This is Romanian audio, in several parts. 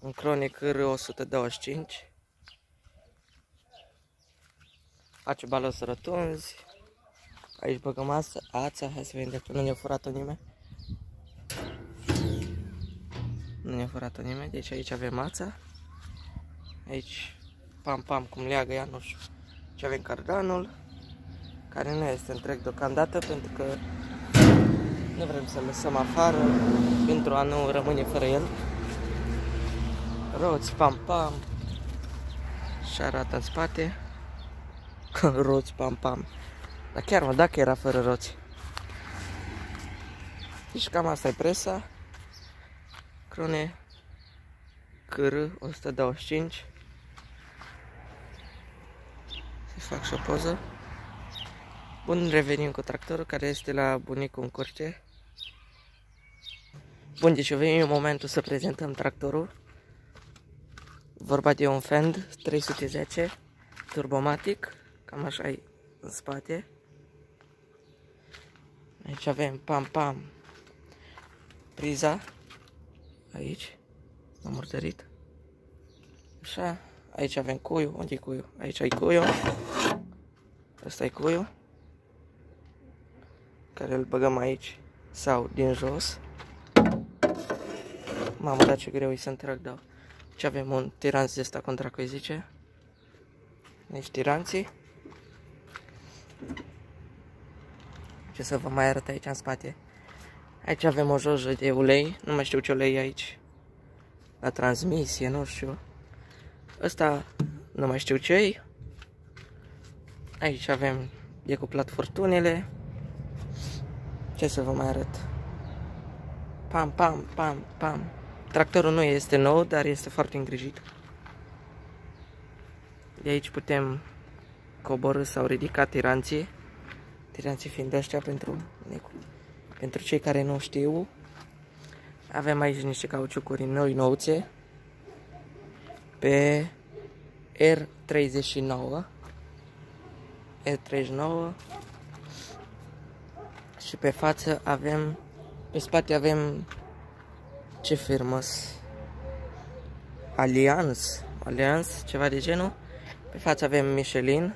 Un Cronic R125. Face balos rotunzi. Aici băgăm ața, hai să vedem dacă nu ne-a furat-o nimeni. Nu ne-a furat-o nimeni, deci aici avem ața. Aici, pam pam, cum leagă ea, nu știu. Aici avem cardanul, care nu este întreg deocamdată, pentru că nu vrem să-l lăsăm afară, pentru a nu rămâne fără el. Roți, pam pam. Și arată în spate. Roți, pam pam. Dar chiar mă, dacă era fără roți. Deci cam asta e presa. Crone CR 125. Să fac și o poză. Bun, revenim cu tractorul care este la bunicul în curte. Bun, deci venim în momentul să prezentăm tractorul. Vorba de un Fend 310 Turbomatic. Cam așa e în spate. Aici avem pam pam priza. Aici am murdărit. Așa. Aici avem cuiul. Unde e cuiul? Aici e cuiul. Ăsta e cuiul, care îl băgăm aici sau din jos. Mamă, dar ce greu e să întrag, da. Aici avem un tiranț de ăsta, cum dracu îi zice. Deci tiranții. Ce să vă mai arăt aici în spate. Aici avem o jojă de ulei. Nu mai știu ce ulei e aici. La transmisie, nu știu. Ăsta nu mai știu ce e. Aici avem decuplat furtunile. Ce să vă mai arăt. Pam, pam, pam, pam. Tractorul nu este nou, dar este foarte îngrijit. De aici putem coborî sau ridica tiranții. Tiranții fiind ăștia pentru cei care nu știu. Avem aici niște cauciucuri noi nouțe. Pe R39. R39. Și pe față avem, pe spate avem, ce firmă? Allianz, ceva de genul. Pe față avem Michelin.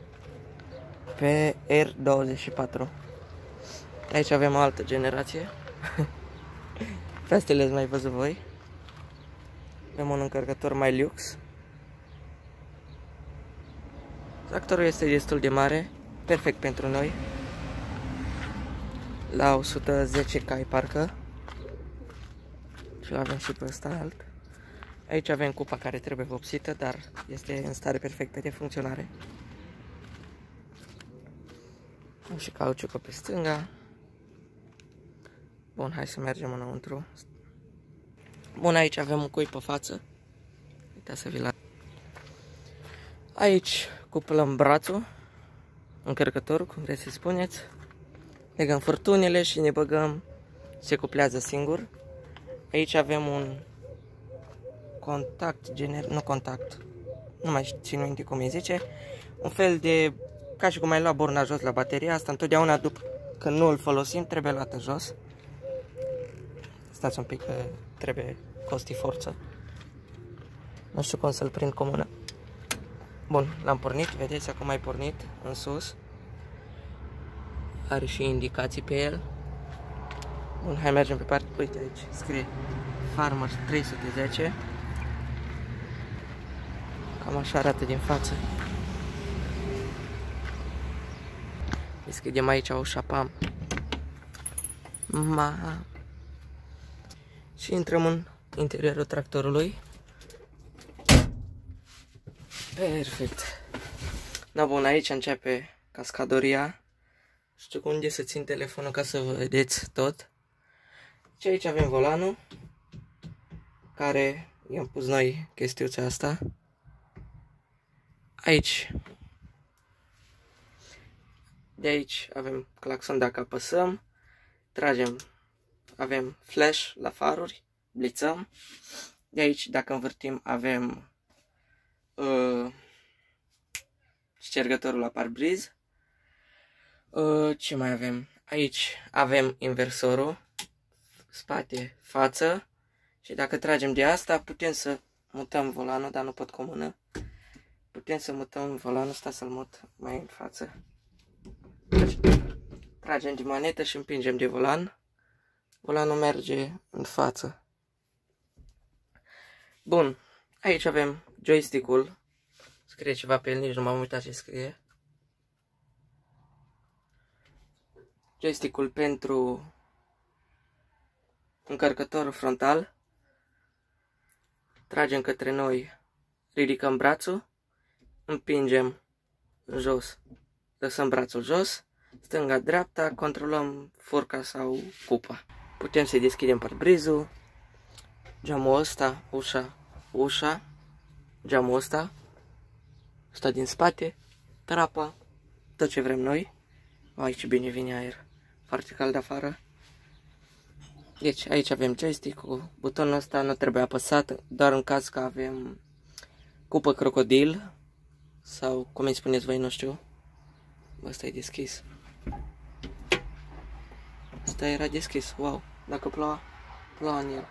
Pe R24. Aici avem o altă generație. Pe astea le-ați mai văzut voi. Avem un încărcător mai lux. Tractorul este destul de mare, perfect pentru noi. La 110 cai parcă. Și avem și pe ăsta alt. Aici avem cupa care trebuie vopsită, dar este în stare perfectă de funcționare. Am și cauciucă pe stânga. Bun, hai să mergem înăuntru. Bun, aici avem un cui pe față. Uitați să vi-l arăt. Aici cuplăm brațul, încărcătorul, cum vreți să spuneți. Legăm furtunile și ne băgăm, se cuplează singur. Aici avem un contact, nu mai țin minte cum îi zice. Un fel de, ca și cum ai luat borna jos la bateria asta, întotdeauna după când nu îl folosim trebuie luată jos. Stați un pic că trebuie costi forță. Nu știu cum să-l prind cu mână. Bun, l-am pornit, vedeți, acum ai pornit în sus. Are și indicații pe el. Bun, hai mergem pe parte. Uite aici, scrie Farmer 310. Cam așa arată din față. Deschidem aici ușa, pam. Și intrăm în interiorul tractorului. Perfect. Da, bun, aici începe cascadoria. Știu unde să țin telefonul ca să vă vedeți tot. Și aici avem volanul, care i-am pus noi chestiuța asta. Aici. De aici avem claxon dacă apăsăm. Tragem. Avem flash la faruri. Blițăm. De aici dacă învârtim avem ștergătorul la parbriz. Ce mai avem? Aici avem inversorul. Spate, față. Și dacă tragem de asta, putem să mutăm volanul, dar nu pot cu o mână. Putem să mutăm volanul ăsta, să-l mut mai în față. Tragem de manetă și împingem de volan. Volanul merge în față. Bun, aici avem joystick-ul. Scrie ceva pe el, nici nu m-am uitat ce scrie. Joystick-ul pentru încărcătorul frontal. Tragem către noi, ridicăm brațul, împingem jos, lăsăm brațul jos, stânga-dreapta, controlăm furca sau cupa. Putem să-i deschidem parbrizul, geamul ăsta, ușa, geamul ăsta din spate, trapa, tot ce vrem noi. Aici ce bine vine aer, foarte cald afară. Deci aici avem joystick-ul, butonul ăsta nu trebuie apăsat, doar în caz că avem cupă crocodil sau cum îi spuneți voi, nu știu. Ăsta e deschis. Ăsta era deschis, wow, dacă ploua în el.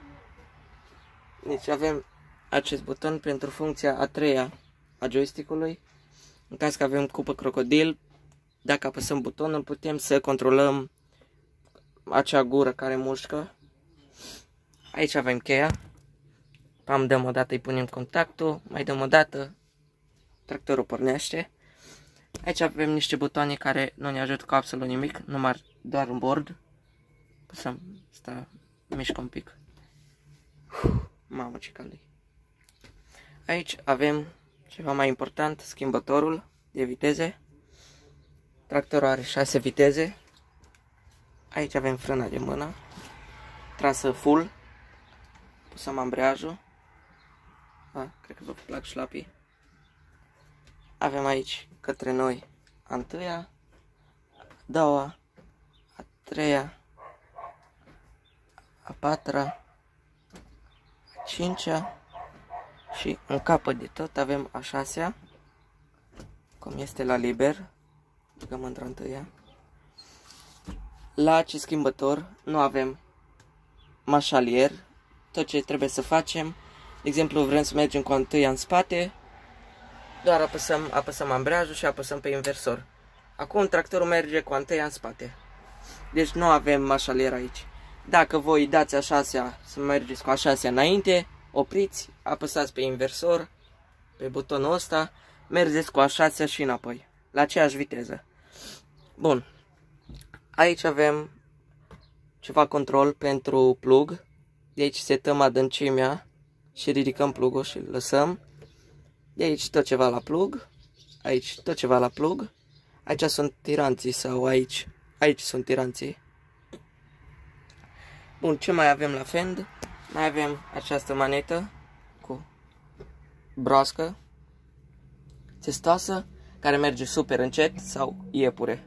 Deci avem acest buton pentru funcția a treia a joystick-ului. În caz că avem cupă crocodil, dacă apăsăm butonul putem să controlăm acea gură care mușcă. Aici avem cheia. Pam dăm o dată, îi punem contactul, mai dăm o dată, tractorul pornește. Aici avem niște butoane care nu ne ajută cu absolut nimic, numai doar în bord. Păsăm, mișcă un pic. Mamă, ce cald e. Aici avem ceva mai important, schimbătorul de viteze. Tractorul are 6 viteze. Aici avem frâna de mână, trasă full. Pusăm ambreiajul. Cred că vă plac șlapii. Avem aici către noi a întâia, a doua, a treia, a patra, a cincea și în capăt de tot avem a șasea, cum este la liber. Băgăm într-o întâia. La acest schimbător nu avem mașalier. Tot ce trebuie să facem, de exemplu vrem să mergem cu a întâia în spate, doar apăsăm ambreiajul și apăsăm pe inversor. Acum tractorul merge cu a întâia în spate. Deci nu avem mașalier aici. Dacă voi dați a șasea să mergeți cu a șasea înainte, opriți, apăsați pe inversor, pe butonul ăsta, mergeți cu a șasea și înapoi, la aceeași viteză. Bun. Aici avem ceva control pentru plug. De aici setăm adâncimea și ridicăm plugul și îl lăsăm. De aici tot ceva la plug. Aici tot ceva la plug. Aici sunt tiranții sau aici sunt tiranții. Bun, ce mai avem la fend? Mai avem această manetă cu broască testoasă care merge super încet sau iepure.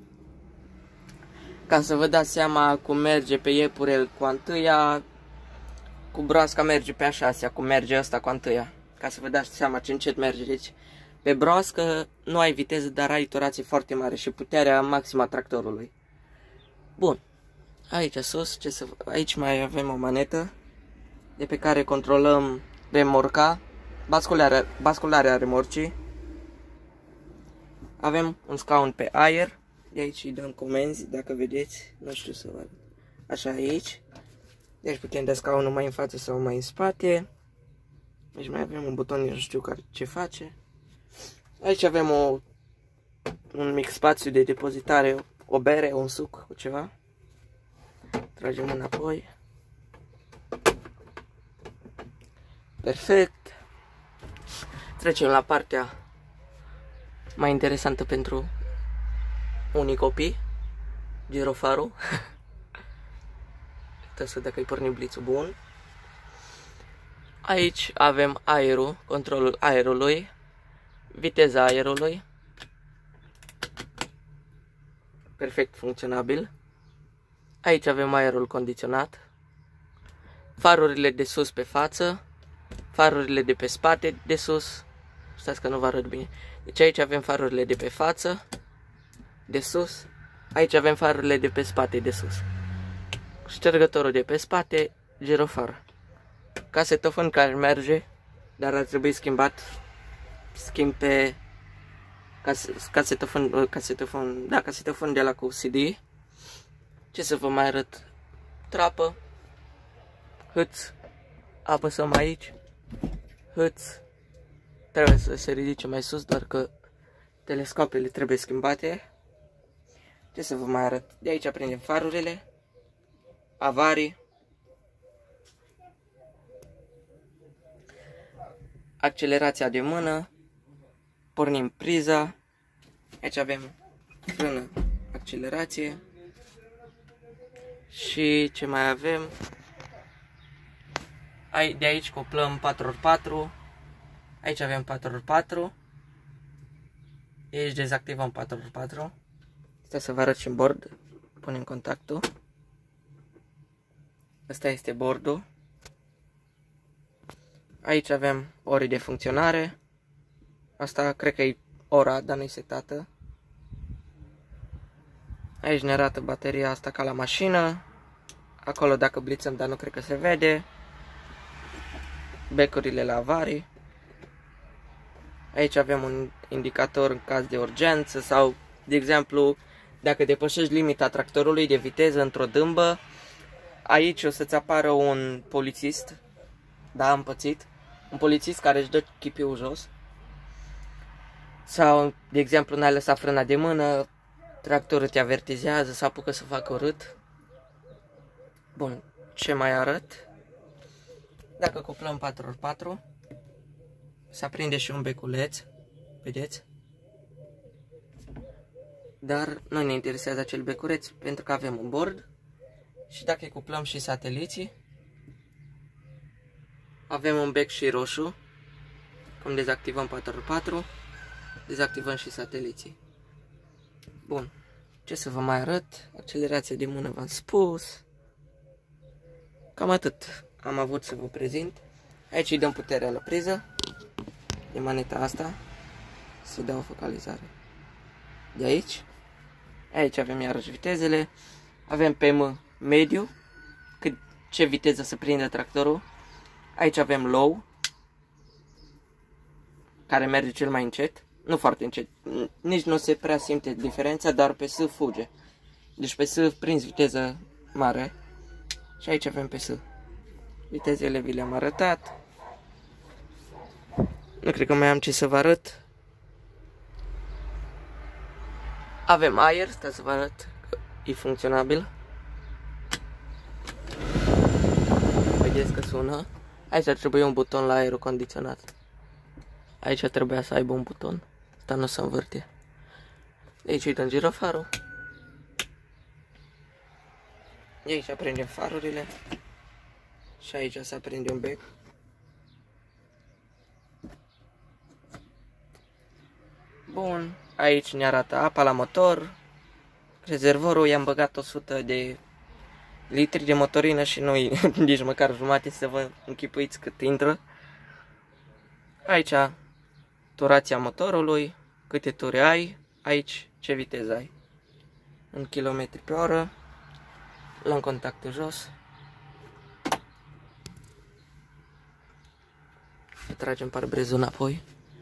Ca să vă dați seama cum merge pe iepure cu a întâia, cu broasca merge pe a șasea, cum merge ăsta cu a întâia. Ca să vă dați seama ce încet merge. Deci pe broască nu ai viteză, dar ai turație foarte mare și puterea maximă a tractorului. Bun. Aici sus, aici mai avem o manetă de pe care controlăm remorca, bascularea remorcii. Avem un scaun pe aer. De aici îi dăm comenzi, dacă vedeți, nu știu să văd. Așa aici. Deci putem da scaunul mai în față sau mai în spate. Deci mai avem un buton, nu știu ce face. Aici avem un mic spațiu de depozitare, o bere, un suc cu ceva. Tragem înapoi. Perfect. Trecem la partea mai interesantă pentru unii copii, girofarul. Trebuie să dacă îi pornim blițul bun. Aici avem aerul, controlul aerului, viteza aerului, perfect funcționabil. Aici avem aerul condiționat, farurile de sus pe față, farurile de pe spate de sus. Stați că nu vă arăt bine. Deci aici avem farurile de pe față, de sus. Aici avem farurile de pe spate, de sus. Ștergătorul de pe spate, girofar. casetofon care merge, dar ar trebui schimbat. Schimb pe casetofon de la cu CD. Ce să vă mai arăt? Trapă, hâț, apăsăm aici, hâț, trebuie să se ridice mai sus, doar că telescopele trebuie schimbate. Ce să vă mai arăt? De aici prindem farurile, avarii, accelerația de mână, pornim priza, aici avem frână, accelerație și ce mai avem? De aici cuplăm 4x4, aici avem 4x4, de aici dezactivăm 4x4, stai să vă arăt și în bord, punem contactul, ăsta este bordul, aici avem ore de funcționare, asta cred că e ora, dar nu-i setată, aici ne arată bateria asta ca la mașină, acolo dacă blițăm, dar nu cred că se vede, becurile la avarii, aici avem un indicator în caz de urgență sau, de exemplu, dacă depășești limita tractorului de viteză într-o dâmbă, aici o să-ți apară un polițist, da, am pățit, un polițist care își dă chipiul jos, sau, de exemplu, n-ai lăsat frâna de mână, tractorul te avertizează, să apucă să facă urât. Bun, ce mai arăt? Dacă cuplăm 4x4, se aprinde și un beculeț, vedeți? Dar nu ne interesează acel beculeț pentru că avem un bord și dacă îi cuplăm și sateliții, avem un bec și roșu, cum dezactivăm 4x4, dezactivăm și sateliții. Bun, ce să vă mai arăt? Accelerația de mână v-am spus. Cam atât am avut să vă prezint. Aici îi dăm puterea la priză, de maneta asta, să dea o focalizare. De aici, aici avem iarăși vitezele, avem pe mediu, ce viteză să prinde tractorul. Aici avem low, care merge cel mai încet, nu foarte încet, nici nu se prea simte diferența, dar pe S fuge. Deci pe S prinzi viteză mare și aici avem pe S. Vitezele vi le-am arătat. Nu cred că mai am ce să vă arăt. Avem aer, stai să vă arăt că e funcționabil. Vedeți că sună. Aici ar trebui un buton la aerul condiționat. Aici trebuia să aibă un buton, dar nu se învârte. De aici îi dăm girofarul. De aici aprindem farurile. Și aici se aprinde un bec. Bun, aici ne arată apa la motor. Rezervorul i-am băgat 100 de litri de motorină și nu nici măcar jumate, să vă închipuiți cât intră. Aici turația motorului, câte ture ai, aici ce viteză ai. În kilometri pe oră, luăm contactul jos. Tragem parbrezul înapoi.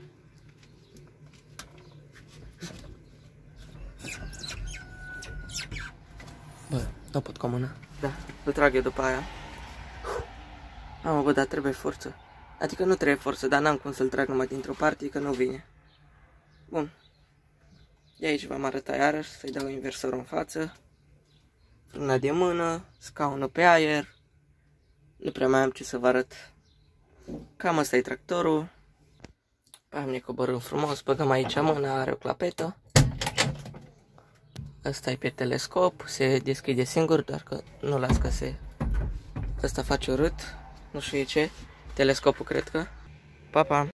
Bă, nu pot cu mână. Da, îl trag eu după aia. Mamă, bă, dar trebuie forță. Adică nu trebuie forță, dar n-am cum să-l trag numai dintr-o parte, că nu vine. Bun. De aici v-am arătat iarăși, să-i dau inversorul în față. Frâna de mână, scaunul pe aer. Nu prea mai am ce să vă arăt. Cam asta e tractorul. Am ne coborâm frumos, băgăm aici mâna, are o clapetă. Asta e pe telescop, se deschide singur, doar că nu las că se... Asta face urât, nu știu ce. Telescopul cred că. Pa, pa!